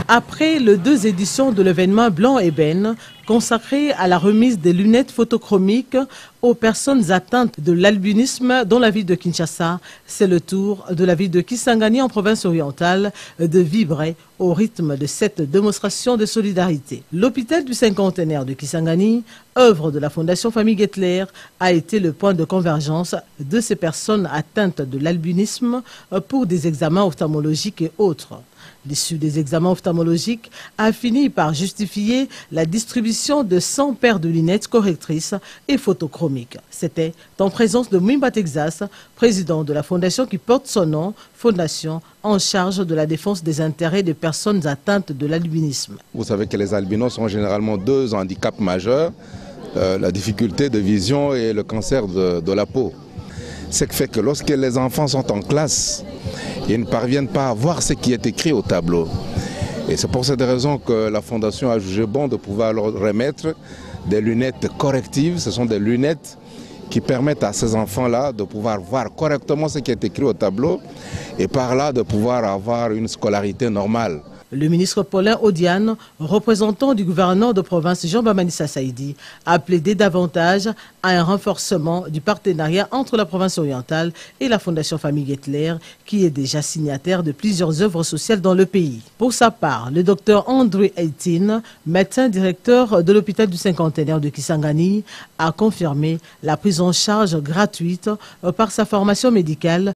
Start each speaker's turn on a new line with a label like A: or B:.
A: Après les 2 éditions de l'événement Blanc Ébène, consacré à la remise des lunettes photochromiques aux personnes atteintes de l'albinisme dans la ville de Kinshasa, c'est le tour de la ville de Kisangani en province orientale de vibrer au rythme de cette démonstration de solidarité. L'hôpital du cinquantenaire de Kisangani, œuvre de la Fondation Famille Guettler, a été le point de convergence de ces personnes atteintes de l'albinisme pour des examens ophtalmologiques et autres. L'issue des examens ophtalmologiques a fini par justifier la distribution de 100 paires de lunettes correctrices et photochromiques. C'était en présence de Mwimba Texas, président de la fondation qui porte son nom, fondation en charge de la défense des intérêts des personnes atteintes de l'albinisme.
B: Vous savez que les albinos ont généralement 2 handicaps majeurs, la difficulté de vision et le cancer de la peau. Ce qui fait que lorsque les enfants sont en classe, ils ne parviennent pas à voir ce qui est écrit au tableau. Et c'est pour cette raison que la Fondation a jugé bon de pouvoir leur remettre des lunettes correctives. Ce sont des lunettes qui permettent à ces enfants-là de pouvoir voir correctement ce qui est écrit au tableau et par là de pouvoir avoir une scolarité normale.
A: Le ministre Paulin Odiane, représentant du gouverneur de province Jean-Baptiste Saïdi, a plaidé davantage à un renforcement du partenariat entre la province orientale et la Fondation Famille Guettler, qui est déjà signataire de plusieurs œuvres sociales dans le pays. Pour sa part, le docteur André Eitin, médecin directeur de l'hôpital du cinquantenaire de Kisangani, a confirmé la prise en charge gratuite par sa formation médicale